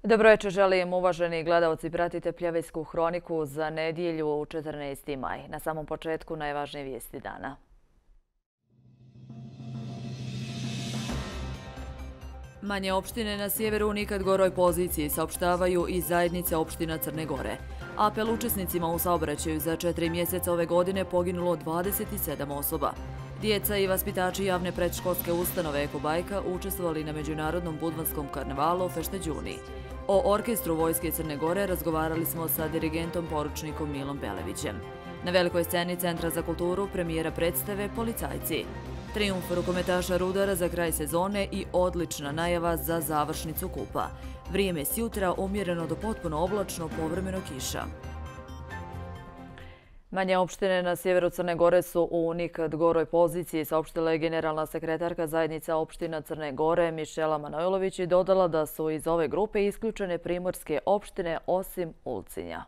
Dobro večer, želim uvaženi gledalci, pratite Pljevejsku hroniku za nedjelju 14. maj. Na samom početku najvažnije vijesti dana. Manje opštine na sjeveru u nikad goroj poziciji saopštavaju i zajednice opština Crne Gore. Apel učesnicima u saobraćaju za 4 mjeseca ove godine poginulo 27 osoba. Djeca i vaspitači javne predškolske ustanove Ekobajka učestvovali na Međunarodnom budvanskom karnevalu Fešteđuni. O orkestru Vojske Crne Gore razgovarali smo sa dirigentom poručnikom Milom Belevićem. Na velikoj sceni Centra za kulturu premijera predstave Policajci. Trijumf rukometaša Rudara za kraj sezone i odlična najava za završnicu kupa. Vrijeme s jutra umjereno do potpuno oblačno, povremeno kiša. Manje opštine na sjeveru Crne Gore su u nikad goroj poziciji, saopštila je generalna sekretarka zajednica opština Crne Gore Mišela Manojlović i dodala da su iz ove grupe isključene primorske opštine osim Ulcinja.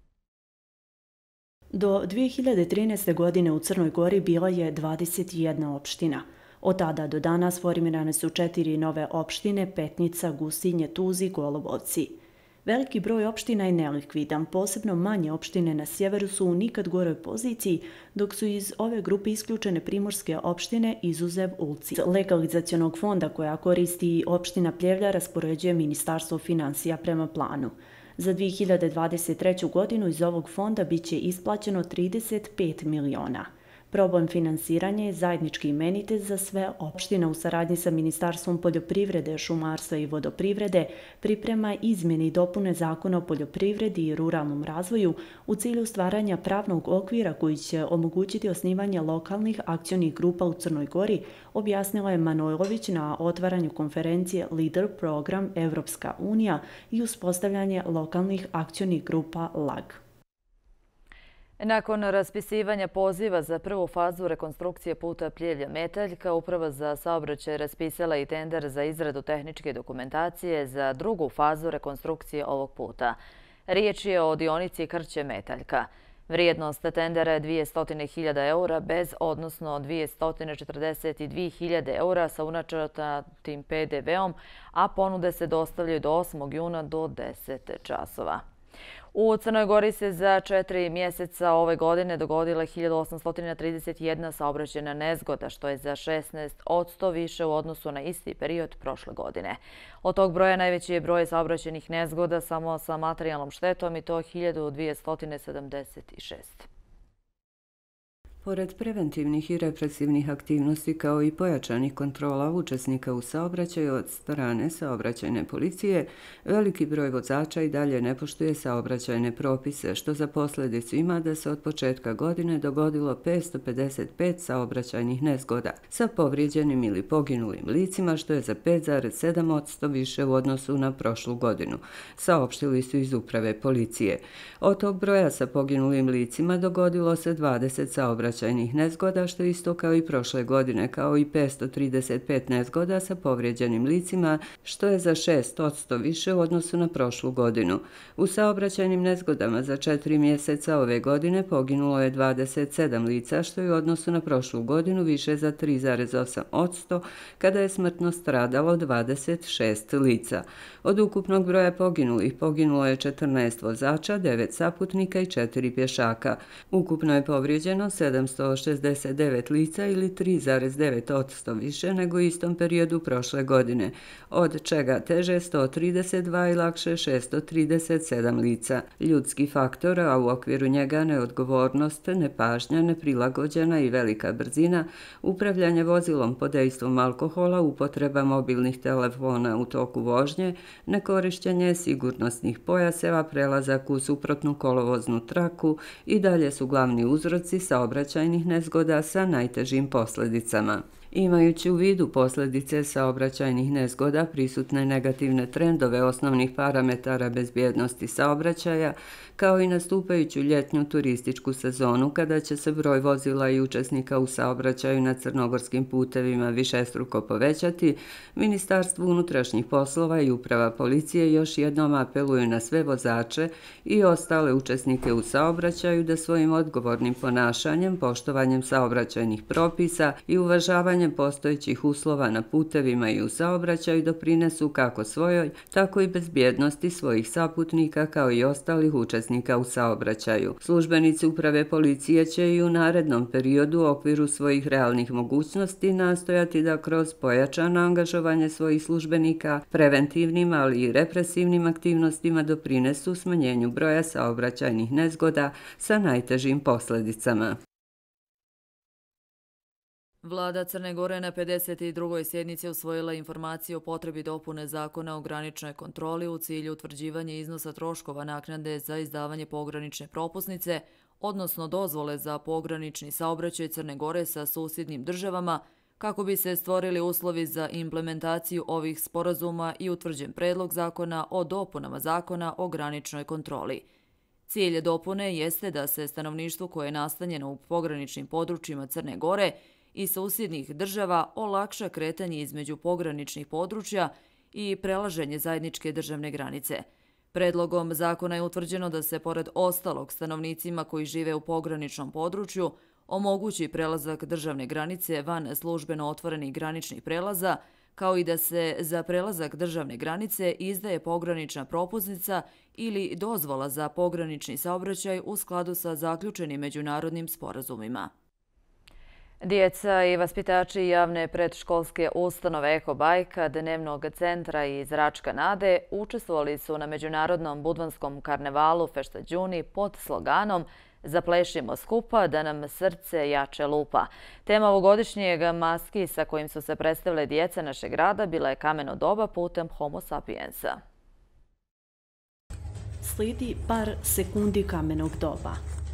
Do 2013. godine u Crnoj Gori bila je 21 opština. Od tada do danas formirane su 4 nove opštine: Petnica, Gusinje, Tuzi, Golubovci. Veliki broj opština je nelikvidan, posebno manje opštine na sjeveru su u nikad goroj poziciji, dok su iz ove grupe isključene primorske opštine izuzev Ulci. Legalizacionog fonda koja koristi i opština Pljevlja raspoređuje Ministarstvo finansija prema planu. Za 2023. godinu iz ovog fonda biće isplaćeno 35 miliona. Problem finansiranja je zajednički imenitelj za sve opštine. U saradnji sa Ministarstvom poljoprivrede, šumarstva i vodoprivrede priprema izmjene i dopune Zakona o poljoprivredi i ruralnom razvoju u cilju stvaranja pravnog okvira koji će omogućiti osnivanje lokalnih akcionih grupa u Crnoj Gori, objasnila je Manojlović na otvaranju konferencije LEADER program Evropska unija i uspostavljanje lokalnih akcionih grupa LAG. Nakon raspisivanja poziva za prvu fazu rekonstrukcije puta Pljevlja-Metaljka, Uprava za saobraćaj raspisala i tender za izradu tehničke dokumentacije za drugu fazu rekonstrukcije ovog puta. Riječ je o dionici Krće-Metaljka. Vrijednost tendera je 200.000 eura bez, odnosno 242.000 eura sa unačatim PDV-om, a ponude se dostavljaju do 8. juna do 10 časova. U Crnoj Gori se za 4 mjeseca ove godine dogodila 1831 saobraćajna nezgoda, što je za 16% više u odnosu na isti period prošle godine. Od tog broja najveći je broj saobraćajnih nezgoda samo sa materijalnom štetom i to 1276. Pored preventivnih i represivnih aktivnosti kao i pojačanih kontrola učesnika u saobraćaju od strane saobraćajne policije, veliki broj vozača i dalje ne poštuje saobraćajne propise, što za posljedicu ima da se od početka godine dogodilo 555 saobraćajnih nezgoda sa povrijeđenim ili poginulim licima, što je za 5,7% više u odnosu na prošlu godinu, saopštili su iz Uprave policije. Od tog broja sa poginulim licima dogodilo se 20 saobraćajnih nezgoda, što je isto kao i prošle godine, kao i 535 nezgoda sa povrijeđenim licima, što je za 6% više u odnosu na prošlu godinu. U saobraćajnim nezgodama za 4 mjeseca ove godine poginulo je 27 lica, što je u odnosu na prošlu godinu više za 3,8%, kada je smrtno stradalo 26 lica. Od ukupnog broja poginulih poginulo je 14 vozača, 9 saputnika i 4 pješaka. Ukupno je povrijeđeno 769 lica ili 3,9% više nego u istom periodu prošle godine, od čega teže 132 i lakše 637 lica. Ljudski faktor, a u okviru njega neodgovornost, nepažnja, neprilagođena i velika brzina, upravljanje vozilom pod dejstvom alkohola, upotreba mobilnih telefona u toku vožnje, nekorišćenje sigurnosnih pojaseva, prelazak u suprotnu kolovoznu traku i dalje su glavni uzroci saobraćajnih nezgoda sa najtežim posljedicama. Imajući u vidu posljedice saobraćajnih nezgoda, prisutne negativne trendove osnovnih parametara bezbjednosti saobraćaja, kao i nastupajuću ljetnju turističku sezonu, kada će se broj vozila i učesnika u saobraćaju na crnogorskim putevima višestruko povećati, Ministarstvo unutrašnjih poslova i Uprava policije još jednom apeluju na sve vozače i ostale učesnike u saobraćaju da svojim odgovornim ponašanjem, poštovanjem saobraćajnih propisa i uvažavanjem poboljšanjem postojećih uslova na putevima i u saobraćaju doprinesu kako svojoj, tako i bezbjednosti svojih saputnika kao i ostalih učesnika u saobraćaju. Službenici uprave policije će i u narednom periodu u okviru svojih realnih mogućnosti nastojati da kroz pojačano angažovanje svojih službenika preventivnim, ali i represivnim aktivnostima doprinesu smanjenju broja saobraćajnih nezgoda sa najtežim posljedicama. Vlada Crne Gore na 52. sjednici usvojila informaciju o potrebi dopune zakona o graničnoj kontroli u cilju utvrđivanja iznosa troškova naknade za izdavanje pogranične propusnice, odnosno dozvole za pogranični saobraćaj Crne Gore sa susjednim državama, kako bi se stvorili uslovi za implementaciju ovih sporazuma i utvrđen predlog zakona o dopunama zakona o graničnoj kontroli. Cilj dopune jeste da se stanovništvu koje je nastanjeno u pograničnim područjima Crne Gore i susjednih država olakša kretanje između pograničnih područja i prelaženje zajedničke državne granice. Predlogom zakona je utvrđeno da se, pored ostalog, stanovnicima koji žive u pograničnom području omogući prelazak državne granice van službeno otvorenih graničnih prelaza, kao i da se za prelazak državne granice izdaje pogranična propusnica ili dozvola za pogranični saobraćaj u skladu sa zaključenim međunarodnim sporazumima. Djeca i vaspitači javne predškolske ustanove Eko Bajka, Dnevnog centra i Zračka nade učestvovali su na međunarodnom budvanskom karnevalu Fešta Đuni pod sloganom Zaplešimo skupa da nam srce jače lupa. Tema ovogodišnjeg maski sa kojim su se predstavile djeca našeg grada bila je kameno doba putem Homo sapiensa. Slijedi par sekundi kamenog doba.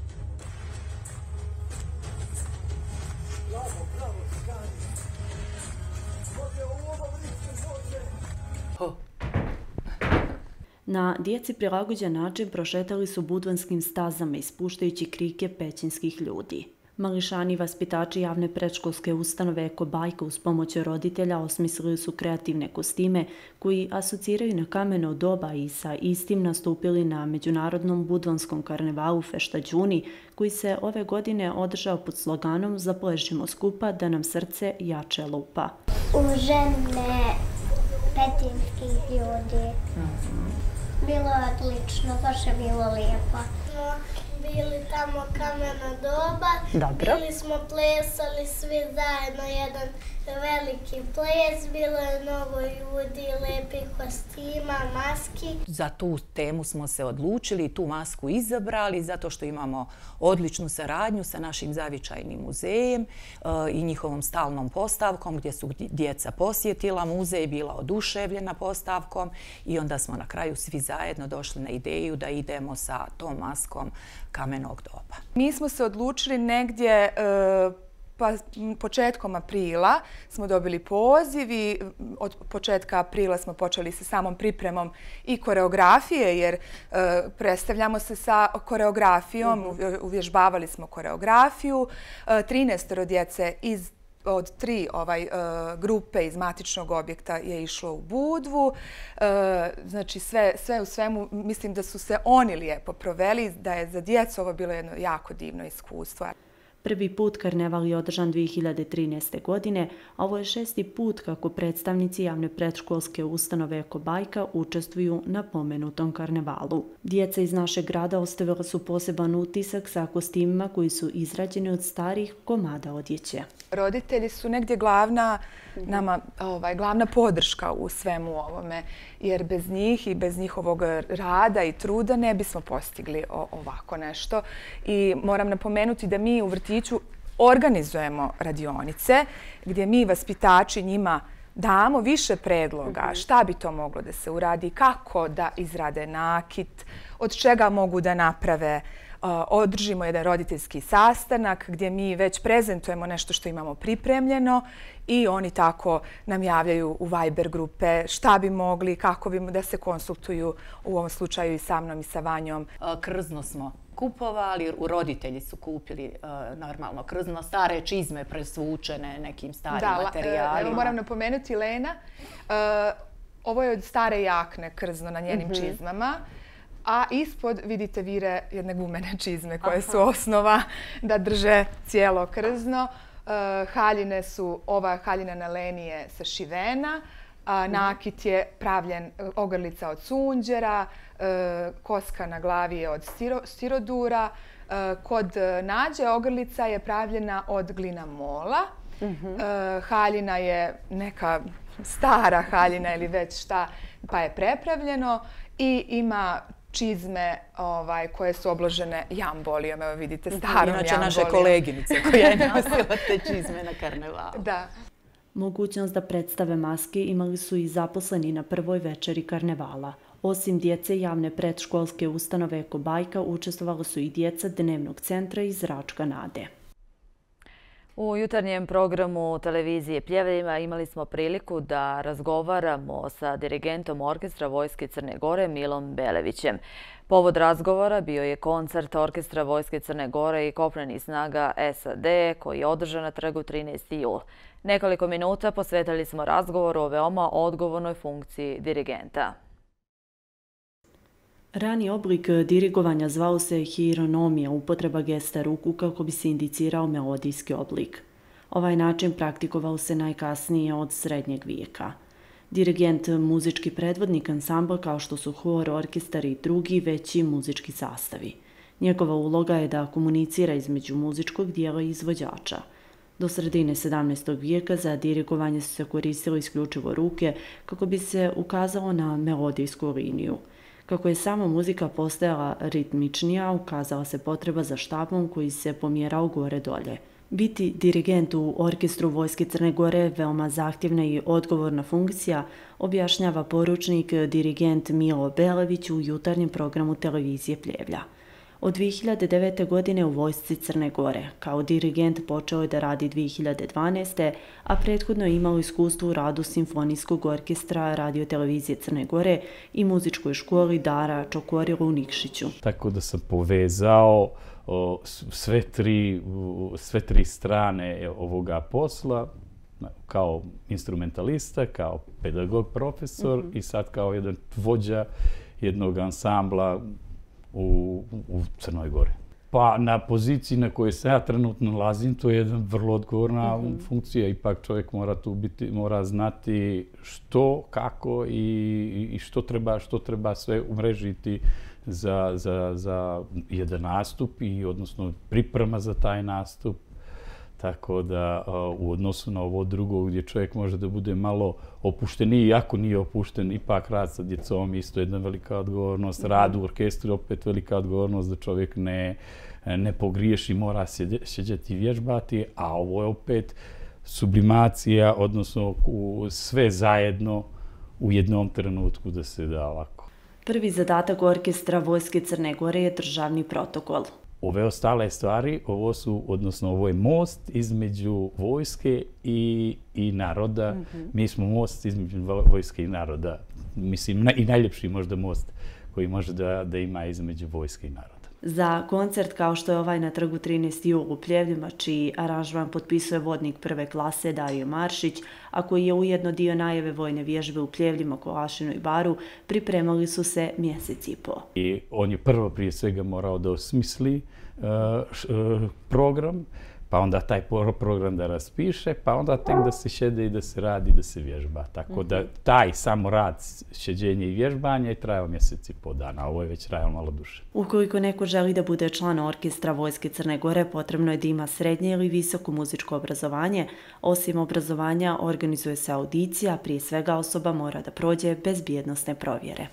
Na djeci prilagođen način prošetali su budvanskim stazama ispuštajući krike pećinskih ljudi. Mališani i vaspitači javne predškolske ustanove Eko Bajka uz pomoć roditelja osmislili su kreativne kostime koji asociraju na kameno doba i sa istim nastupili na međunarodnom budvanskom karnevalu Fešta Đuni koji se ove godine održao pod sloganom Zaplešimo skupa da nam srce jače lupa. U žene pećinskih ljudi. Bilo je odlično, baš je bilo lijepo. Bili tamo kameno doba, bili smo plesali svi zajedno jedan veliki ples, bilo je mnogo ljudi, lepih kostima, maski. Za tu temu smo se odlučili i tu masku izabrali zato što imamo odličnu saradnju sa našim zavičajnim muzejem i njihovom stalnom postavkom gdje su djeca posjetila muzej, bila oduševljena postavkom i onda smo na kraju svi zajedno došli na ideju da idemo sa tom maskom kamenog doba. Mi smo se odlučili negdje početkom aprila smo dobili poziv i od početka aprila smo počeli sa samom pripremom i koreografije jer predstavljamo se sa koreografijom, uvježbavali smo koreografiju. 13 djece od 3 grupe iz matičnog objekta je išlo u Budvu. Znači sve u svemu mislim da su se oni lijepo proveli, da je za djecu ovo bilo jedno jako divno iskustvo. Prvi put karneval je održan 2013. godine, a ovo je 6. put kako predstavnici javne predškolske ustanove Eko Bajka učestvuju na pomenutom karnevalu. Djeca iz našeg grada ostavila su poseban utisak sa kostimima koji su izrađeni od starih komada odjeće. Roditelji su negdje glavna podrška u svemu ovome, jer bez njih i bez njihovog rada i truda ne bismo postigli ovako nešto. I moram napomenuti da mi u vrtiću organizujemo radionice gdje mi vaspitači njima damo više predloga šta bi to moglo da se uradi, kako da izrade nakit, od čega mogu da naprave. Održimo jedan roditeljski sastanak gdje mi već prezentujemo nešto što imamo pripremljeno i oni tako nam javljaju u Viber grupe šta bi mogli, kako bi da se konsultuju u ovom slučaju i sa mnom i sa Vanjom. Krzno smo kupovali, roditelji su kupili normalno krzno, stare čizme presvučene nekim starim materijalima. Moram napomenuti Lena, ovo je od stare jakne krzno na njenim čizmama. A ispod vidite vire jedne gumene čizme koje su osnova da drže cijelo krzno. Haljine su, ova haljina na leni je sašivena, nakit je pravljen ogrlica od sunđera, koska na glavi je od stirodura. Kod Nađe ogrlica je pravljena od glina mola. Haljina je neka stara haljina ili već šta, pa je prepravljeno i ima čizme koje su obložene jambolijom. Evo vidite, starom jambolijom. Inače naše koleginice koja je nosila te čizme na karnevalu. Da. Mogućnost da predstave maske imali su i zaposleni na prvoj večeri karnevala. Osim djece javne predškolske ustanove Eko Bajka, učestvovala su i djeca dnevnog centra iz Račka Nade. U jutarnjem programu televizije Pljevljima imali smo priliku da razgovaramo sa dirigentom orkestra Vojske Crne Gore Milom Belevićem. Povod razgovora bio je koncert Orkestra Vojske Crne Gore i kopnenih snaga SAD koji je održan na trgu 13. jul. Nekoliko minuta posvetili smo razgovoru o veoma odgovornoj funkciji dirigenta. Rani oblik dirigovanja zvao se hironomija, upotreba gesta ruku kako bi se indicirao melodijski oblik. Ovaj način praktikovao se najkasnije od srednjeg vijeka. Dirigent, muzički predvodnik ansambla kao što su hor, orkestar i drugi veći muzički sastavi. Njegova uloga je da komunicira između muzičkog dijela i izvođača. Do sredine 17. vijeka za dirigovanje su se koristile isključivo ruke kako bi se ukazalo na melodijsku liniju. Kako je sama muzika postajala ritmičnija, ukazala se potreba za štapom koji se pomjerao gore-dolje. Biti dirigent u orkestru Vojske Crne Gore je veoma zahtjevna i odgovorna funkcija, objašnjava poručnik dirigent Milo Belević u jutarnjem programu televizije Pljevlja. Od 2009. godine u Vojsci Crne Gore. Kao dirigent počeo je da radi 2012. a prethodno je imao iskustvo u radu Simfonijskog orkestra radiotelevizije Crne Gore i muzičkoj školi Dara Čokorilo u Nikšiću. Tako da sam povezao sve tri strane ovoga posla, kao instrumentalista, kao pedagog, profesor i sad kao jedan vođa jednog ansambla u Crnoj Gori. Pa na poziciji na kojoj se ja trenutno nalazim, to je jedna vrlo odgovorna funkcija. Ipak čovjek mora znati što, kako i što treba sve umrežiti za jedan nastup i odnosno priprema za taj nastup. Tako da u odnosu na ovo drugo gdje čovjek može da bude malo opušteniji, iako nije opušten, ipak rad sa djecom isto jedna velika odgovornost, rad u orkestru opet velika odgovornost da čovjek ne pogriješi, mora sjeđati i vježbati, a ovo je opet sublimacija, odnosno sve zajedno u jednom trenutku da se da ovako. Prvi zadatak orkestra Vojske Crne Gore je državni protokol. Ove ostale stvari, ovo je most između vojske i naroda. Mi smo most između vojske i naroda. Mislim, i najljepši možda most koji može da ima između vojske i naroda. Za koncert kao što je ovaj na trgu 13. jul u Pljevljima, čiji aranžman potpisuje vodnik prve klase Dario Maršić, a koji je ujedno dio najave vojne vježbe u Pljevljima, Kolašinu i Baru, pripremali su se mjesec i po. I on je prvo prije svega morao da osmisli program, pa onda taj program da raspiše, pa onda tek da se šede i da se radi, da se vježba. Tako da taj samo rad, šeđenje i vježbanje je trajao mjesec i po dana, a ovo je već trajalo malo duže. Ukoliko neko želi da bude član orkestra Vojske Crne Gore, potrebno je da ima srednje ili visoko muzičko obrazovanje. Osim obrazovanja, organizuje se audicija, prije svega osoba mora da prođe bezbjednosne provjere.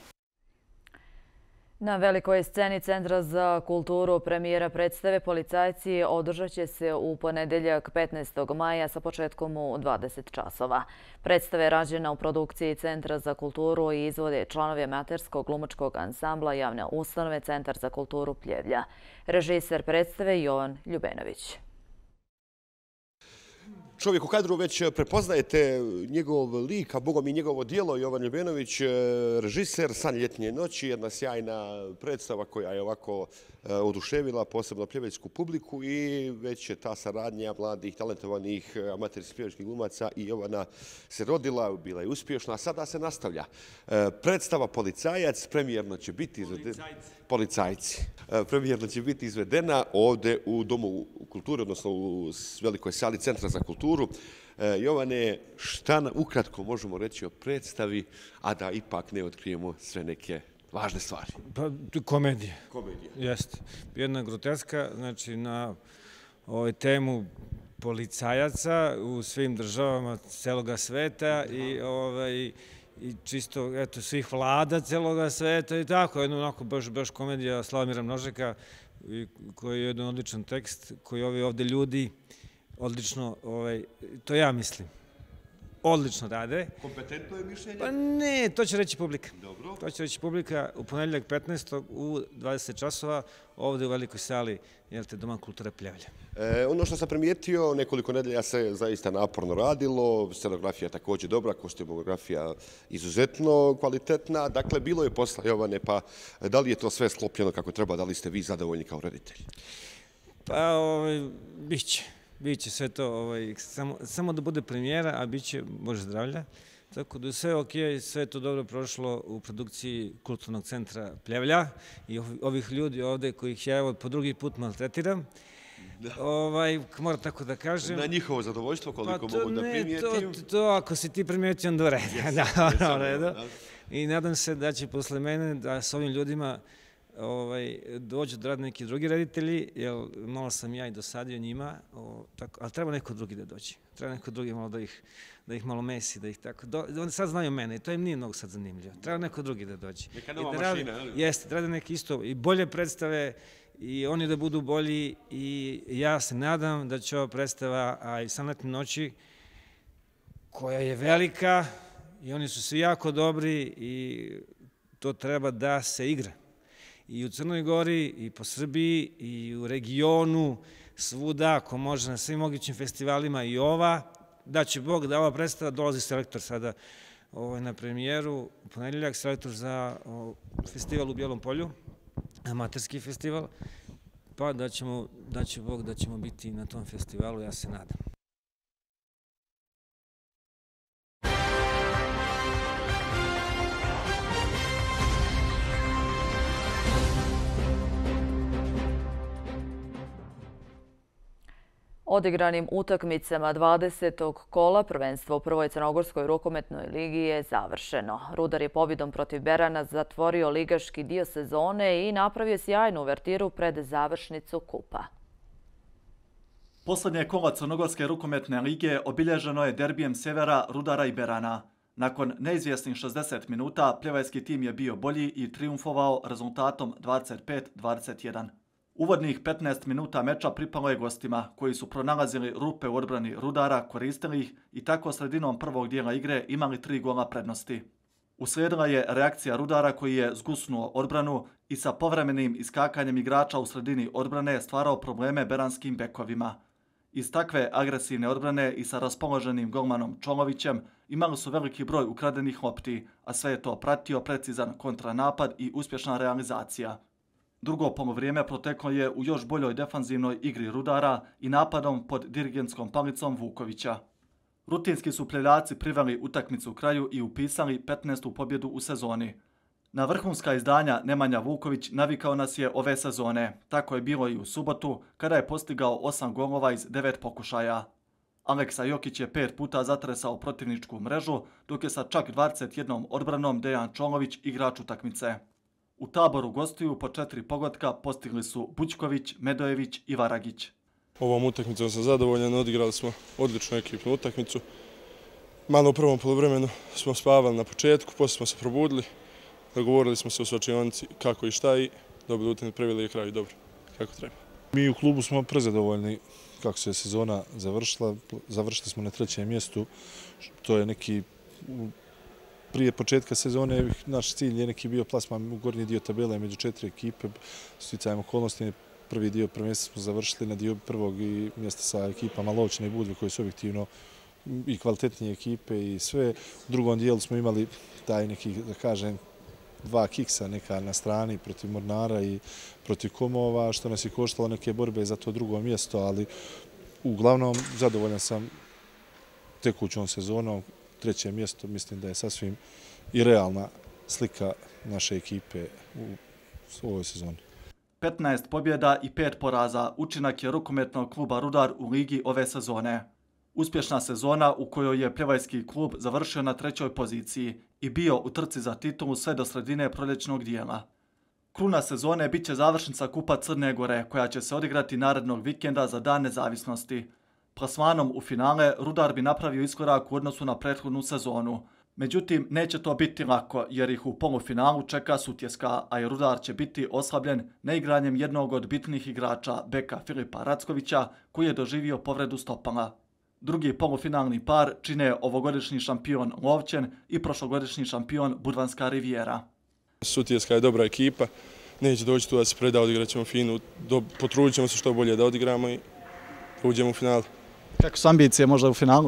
Na velikoj sceni Centra za kulturu premijera predstave Policajci održat će se u ponedeljak 15. maja sa početkom u 20 časova. Predstava je rađena u produkciji Centra za kulturu i izvode članovi amaterskog glumačkog ansambla javne ustanove Centar za kulturu Pljevlja. Režiser predstave Jovan Ljubenović. čovjek u kadru već prepoznajete njegov lik, a bogom i njegovo dijelo. Jovan Ljubenović, režiser San ljetnje noći, jedna sjajna predstava koja je ovako oduševila posebno pjevačku publiku i već je ta saradnja mladih, talentovanih amaterskih pjevačkih glumaca i Jovana se rodila, bila je uspješna, a sada se nastavlja. Predstava Policajac premijerno će biti izvedena. Policajci. Premijerno će biti izvedena ovdje u Domu kulture, odnosno u velikoj sali Centra za kulturu. Jovane, šta ukratko možemo reći o predstavi, a da ipak ne otkrijemo sve neke važne stvari? Pa, komedija. Komedija. Jeste. Jedna groteska, znači na temu policajaca u svim državama celoga sveta i čisto, eto, svih vlada celoga sveta i tako, jedna onako baš komedija Slavomira Množeka, koji je jedan odličan tekst, koji ovi ovde ljudi odlično, to ja mislim, odlično rade. Kompetentno je mišljenje? Pa ne, to će reći publika. Dobro. To će reći publika u ponedjeljak 15. u 20 časova ovde u velikoj sali Doma kulture Pljevlja. Ono što sam primijetio, nekoliko nedelja se zaista naporno radilo, scenografija također dobra, kostimografija izuzetno kvalitetna. Dakle, bilo je posla, Jovane, pa da li je to sve sklopljeno kako treba, da li ste vi zadovoljni kao reditelj? Pa, biće sve to, samo da bude premijera, a biće, Bože zdravlja. Tako da sve ok, sve je to dobro prošlo u produkciji Kulturnog centra Pljevlja i ovih ljudi ovde kojih ja po drugi put maltretiram. Moram tako da kažem. Na njihovo zadovoljstvo, koliko mogu da primijetim? To ako si ti primijetio, onda u redu. I nadam se da će posle mene da s ovim ljudima dođu da rade neki drugi reditelji, jer malo sam ja i dosadio njima, ali treba neko drugi da dođe. Treba neko drugi malo da ih malo mesi, da ih tako... Oni sad znaju mene i to im nije mnogo sad zanimljivo. Treba neko drugi da dođe. Neka nova mašina, ali? Jeste, treba da neki isto i bolje predstave i oni da budu bolji i ja se nadam da će ova predstava, a i San ljetne noći, koja je velika i oni su svi jako dobri i to treba da se igra. I u Crnoj Gori, i po Srbiji, i u regionu, svuda, ako može, na svim mogućim festivalima i da će Bog da ova predstava, dolazi selektor sada na premijeru, u ponedjeljak, selektor za festival u Bijelom polju, amaterski festival, pa da će Bog da ćemo biti na tom festivalu, ja se nadam. Odigranim utakmicama 20. kola prvenstva u prvoj crnogorskoj rukometnoj ligi je završeno. Rudar je pobjedom protiv Berana zatvorio ligaški dio sezone i napravio sjajnu uvertiru pred završnicu kupa. Posljednje kola Crnogorske rukometne lige obilježeno je derbijem Severa, Rudara i Berana. Nakon neizvjesnih 60 minuta, pljevajski tim je bio bolji i triumfovao rezultatom 25-21. Uvodnih 15 minuta meča pripalo je gostima, koji su pronalazili rupe u odbrani Rudara, koristili ih i tako sredinom prvog dijela igre imali 3 gola prednosti. Uslijedila je reakcija Rudara koji je zgusnuo odbranu i sa povremenim iskakanjem igrača u sredini odbrane stvarao probleme beranskim bekovima. Iz takve agresivne odbrane i sa raspoloženim golmanom Čolovićem imali su veliki broj ukradenih lopti, a sve je to pratio precizan kontranapad i uspješna realizacija. Drugo polovrijeme proteklo je u još boljoj defanzivnoj igri Rudara i napadom pod dirigentskom palicom Vukovića. Rutinski su Pljevljaci priveli utakmicu u kraju i upisali 15. pobjedu u sezoni. Na vrhunska izdanja Nemanja Vuković navikao nas je ove sezone. Tako je bilo i u subotu, kada je postigao 8 golova iz 9 pokušaja. Aleksa Jokić je 5 puta zatresao protivničku mrežu, dok je sa čak 21 odbranom Dejan Čolović igrač utakmice. U Taboru gostiju po 4 pogotka postigli su Bućković, Medojević i Varagić. Ovom utakmicom sam zadovoljan, odigrali smo odličnu ekipnu utakmicu. Malo u prvom poluvremenu smo spavali na početku, poslije smo se probudili, dogovorili smo se u svačionici kako i šta i dobili utakmicu, preveli je kraju dobro, kako treba. Mi u klubu smo prezadovoljni kako se sezona završila. Završili smo na 3. mjestu, to je neki... Prije početka sezone naš cilj je neki bio plasman u gornji dio tabele među 4 ekipe. Sticajem okolnosti prvi dio prvenstva smo završili na dio prvog i mjesta sa ekipama Lovćina i Budve koji su objektivno i kvalitetnije ekipe i sve. U drugom dijelu smo imali taj neki, da kažem, 2 kiksa neka na strani protiv Mornara i protiv Komova, što nas je koštalo neke borbe za to drugo mjesto, ali uglavnom zadovoljan sam tekućom sezonom. 3. mjesto mislim da je sasvim i realna slika naše ekipe u ovoj sezoni. 15 pobjeda i 5 poraza učinak je rukometnog kluba Rudar u ligi ove sezone. Uspješna sezona u kojoj je Pljevajski klub završio na 3. poziciji i bio u trci za titulu sve do sredine proljećnog dijela. Kruna sezone bit će završnica Kupa Crne Gore, koja će se odigrati narednog vikenda za Dan nezavisnosti. Plasmanom u finale Rudar bi napravio iskorak u odnosu na prethodnu sezonu. Međutim, neće to biti lako jer ih u polufinalu čeka Sutjeska, a i Rudar će biti oslabljen neigranjem jednog od bitnih igrača, beka Filipa Rackovića, koji je doživio povredu stopala. Drugi polufinalni par čine ovogodišnji šampion Lovćen i prošlogodišnji šampion Budvanska Rivijera. Sutjeska je dobra ekipa, neće doći tu da se preda, odigrat ćemo finu, potrudit ćemo se što bolje da odigramo i uđemo u final. Kako su ambicije možda u finalu?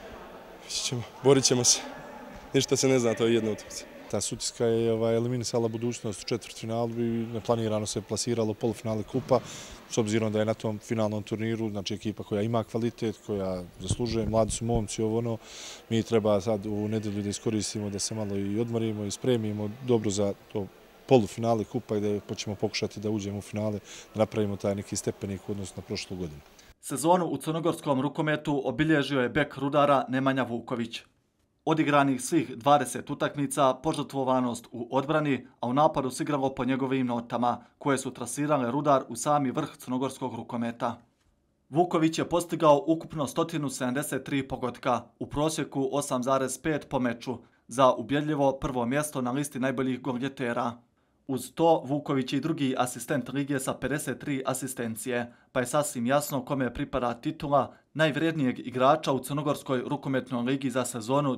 Borit ćemo se. Ništa se ne zna, to je jedna utakmica. Ta Sutjeska je eliminisala budućnost u četvrtfinalu i neplanirano se plasiralo u polufinale kupa, s obzirom da je na tom finalnom turniru, znači ekipa koja ima kvalitet, koja zaslužuje, mladi su momci, mi treba sad u nedelju da iskoristimo, da se malo i odmorimo i spremimo dobro za to polufinale kupa i da ćemo pokušati da uđemo u finale, da napravimo taj neki stepenik u odnosu na prošlu godinu. Sezonu u crnogorskom rukometu obilježio je bek Rudara Nemanja Vuković. Odigranih svih 20 utakmica, požrtvovanost u odbrani, a u napadu se igralo po njegovim notama, koje su trasirale Rudar u sami vrh crnogorskog rukometa. Vuković je postigao ukupno 173 pogotka, u prosjeku 8,5 po meču, za ubjedljivo prvo mjesto na listi najboljih golgetera. Uz to, Vuković je i drugi asistent lige sa 53 asistencije, pa je sasvim jasno kome pripada titula najvrijednijeg igrača u Crnogorskoj rukometnoj ligi za sezonu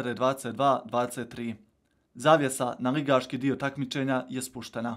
2022-23. Zavjesa na ligaški dio takmičenja je spuštena.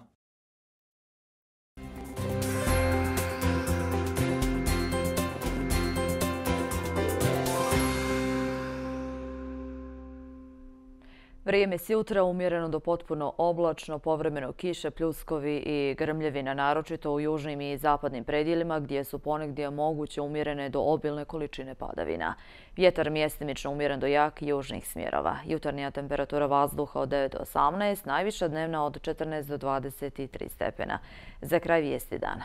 Vrijeme s jutra umjereno do potpuno oblačno, povremeno kiše, pljuskovi i grmljevina, naročito u južnim i zapadnim predjelima gdje su ponegdje moguće umjerene do obilne količine padavina. Vjetar mjestimično umjeren do jak južnih smjerova. Jutarnja temperatura vazduha od 9 do 18, najviša dnevna od 14 do 23 stepena. Za kraj vijesti dana.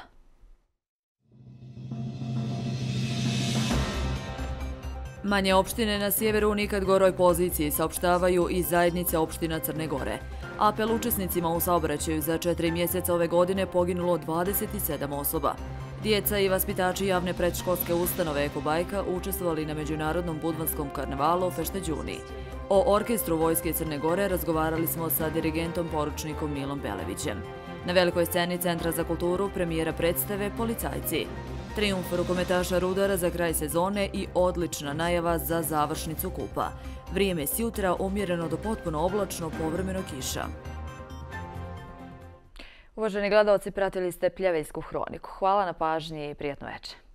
Manje opštine na sjeveru u nikad goroj poziciji saopštavaju i zajednice opština Crne Gore. Apel učesnicima u saobraćaju za 4 mjeseca ove godine poginulo 27 osoba. Djeca i vaspitači javne predškolske ustanove Eko Bajka učestvovali na Međunarodnom budvanskom karnevalu Fešteđuni. O orkestru Vojske Crne Gore razgovarali smo sa dirigentom poručnikom Milom Belevićem. Na velikoj sceni Centra za kulturu premijera predstave Policajci. Trijumf rukometaša Rudara za kraj sezone i odlična najava za završnicu kupa. Vrijeme s jutra umjereno do potpuno oblačno, povremeno kiša. Uvaženi gledalci, pratili ste Pljevajsku hroniku. Hvala na pažnji i prijatno večer.